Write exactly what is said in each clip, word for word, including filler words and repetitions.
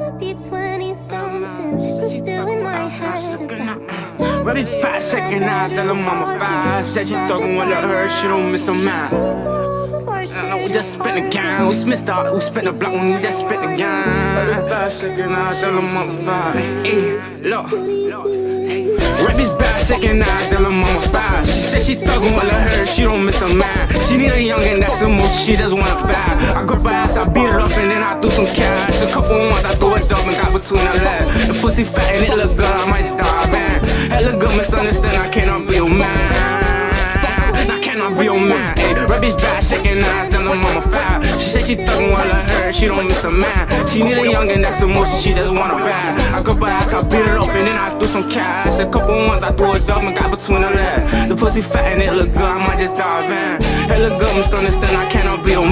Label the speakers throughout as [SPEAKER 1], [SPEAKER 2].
[SPEAKER 1] the beats when he songs and I'm still in my head.
[SPEAKER 2] But it's five second out, tell her mama five. Said she thuggin' with her, she don't miss a man. I know we just spin the game, we spin the, we spin the block when we just spin the game. But it's five second out, tell her mama five. Hey, look. Rap is bad, second eyes, tell her mama five. She said she thuggin' with her, she don't miss a man. She need a youngin', that's the most, she just wanna buy. I grip her ass, I beat it up and then I do some cash. A couple ones, I throw it up and got between her legs. The pussy fat and it look good, I might just dive in. That look good, misunderstand, I cannot be your man. I cannot be your man. Ay, rap is bad, shaking eyes, tell her mama five. She said she thuggin' while I heard, she don't miss a man. She need a youngin', that's the most, she just wanna buy. I grip her ass, I beat it up and then I threw some cash. A couple ones, I threw it up and got between her legs. The pussy fat and it look good, I might just dive in. That look good, misunderstand, I cannot be your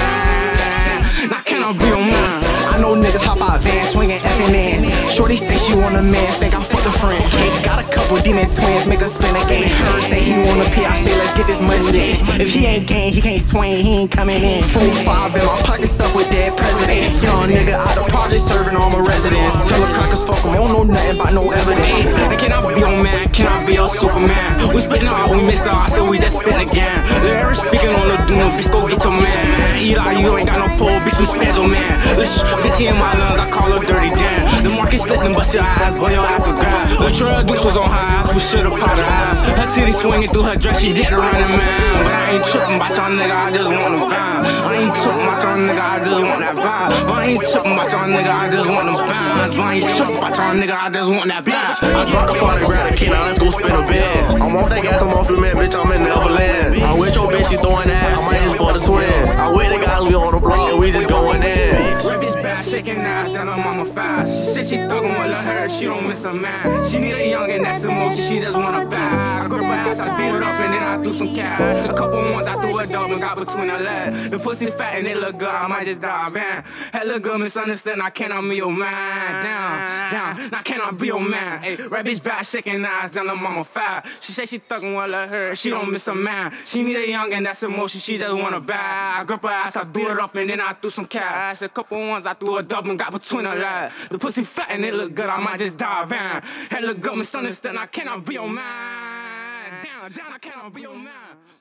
[SPEAKER 2] man. I cannot be your man.
[SPEAKER 3] I know niggas hop out van, swinging F and N's. Shorty say she want a man, think I fuck a friend. Got a couple demon twins, make her spin a game. Her say he want a P, I say let's get this money dance. If he ain't gang, he can't swing, he ain't coming in. Four five in my pocket stuff with dead presidents. Young nigga out of project serving all my residents. Tell the crackers fuck em, don't know nothing about no evidence.
[SPEAKER 2] Hey, can I be your man? Can I be your Superman? We spittin' out, we missed out, so we just spit again. Lyrics speaking on the doom, bitch, go get your man. Eli, you ain't got no pole, bitch, we spaz your man. Bitch in my lungs, I call her dirty Dan. The market split and bust your eyes, boy, your ass was God. The trail deuce was on high, we should've popped her eyes. Her titty swinging through her dress, she did the running man. But I ain't trippin' about y'all nigga, I just want the vibe. I ain't trippin' about y'all nigga, I just want that vibe. I ain't trippin' about y'all nigga, I just want them vibes. I ain't trippin' about y'all nigga, I just want that vibe.
[SPEAKER 4] I dropped the forty grand a key, now let's go spin a bed. I'm off that gas, I'm off the man, bitch, I'm in Neverland. I'm with your bitch, she throwing that, I might just for the twin. I'm with the guys, we on the block, and we just going in.
[SPEAKER 2] Shaking eyes, tell her mama five. She said she thuggin' with her, she don't miss a man. She need a youngin', that's the most, she just wanna buy. I grip her ass, I beat it up and then I threw some cash. A couple ones, I threw it up and got between her legs. The pussy fat and it look good, I might just dive in. That look good, misunderstand, I cannot be your man. Down, down, I cannot be your man. Ay, rap bitch back, shaking eyes, tell her mama five. She said she thuggin' with her, she don't miss a man. She need a youngin', that's the most, she just wanna buy. I grip her ass, I beat it up and then I threw some cash. A couple ones, I threw it up and got between her legs. The pussy fat and it look good, I might just dive in. That look good, misunderstand, I cannot be your man. Down, down, I cannot be your man.